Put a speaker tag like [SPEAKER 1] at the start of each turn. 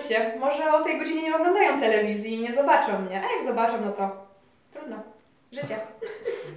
[SPEAKER 1] się. Może o tej godzinie nie oglądają telewizji i nie zobaczą mnie. A jak zobaczą, no to trudno. Życie.